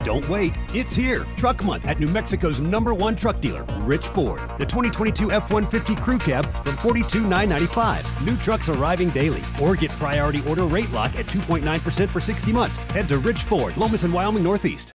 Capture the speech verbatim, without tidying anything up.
Don't wait. It's here. Truck Month at New Mexico's number one truck dealer, Rich Ford. The twenty twenty-two F one fifty Crew Cab from forty-two thousand nine hundred ninety-five dollars. New trucks arriving daily. Or get priority order rate lock at two point nine percent for sixty months. Head to Rich Ford, Lomas and Wyoming Northeast.